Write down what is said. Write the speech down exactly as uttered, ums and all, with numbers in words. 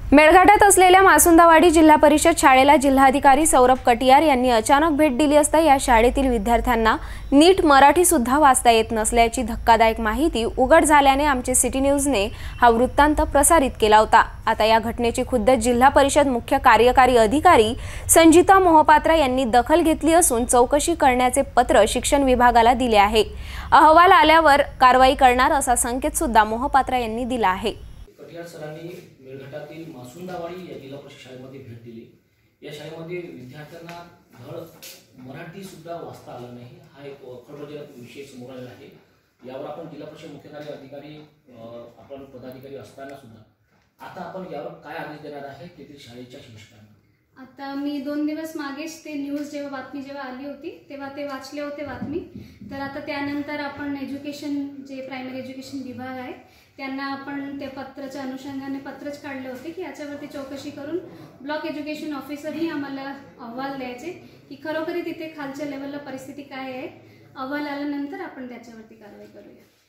मेळघाटात असलेल्या मासुंदावाडी जिल्हा परिषद शाळेला जिल्हाधिकारी सौरभ कटियार यांनी अचानक भेट दिली असता या शाळेतील विद्यार्थ्यांना नीट मराठी सुद्धा वाचता येत नसल्याची धक्कादायक माहिती उघड झाल्याने आमचे सिटी न्यूजने हा वृत्तांत प्रसारित केला होता। आता या घटनेची खुद्द जिल्हा परिषद मुख्य कार्यकारी अधिकारी संजिता मोहपात्रा यांनी दखल घेतली असून चौकशी करण्याचे पत्र शिक्षण विभागाला दिले आहे। अहवाल आल्यावर कारवाई करणार असा संकेत सुद्धा मोहपात्रा यांनी दिला आहे। कटियार सरांनी मेळघाटातील मासुंदावाडी या जिल्हा परिषद शाळेमध्ये भेट दिली। या शाळेमध्ये विद्यार्थ्यांना धड मराठी सुद्धा वाचता आलं नाही, हा एक खळबळजनक विषय समोर आलेला आहे। यावर आपण जिल्हा परिषद मुख्य कार्य अधिकारी आपण पदाधिकारी असताना सुद्धा आता आपण यावर काय आदेश देणार आहे तेथील शाळेच्या शिक्षकांना? आता मी दोन दिवस मागेच ते न्यूज जेव्हा बातमी जेव्हा आली होती तेव्हा ते वाचले होते बातमी। तर आता त्यानंतर आपण एज्युकेशन जे प्रायमरी एज्युकेशन विभाग आहे त्यांना आपण ते पत्राच्या अनुषंगाने पत्रच काढले होते की याच्यावरती चौकशी करून ब्लॉक एज्युकेशन ऑफिसरही आम्हाला अहवाल द्यायचे की खरोखरी तिथे खालच्या लेवलला परिस्थिती काय आहे। अहवाल आल्यानंतर आपण त्याच्यावरती कारवाई करूया।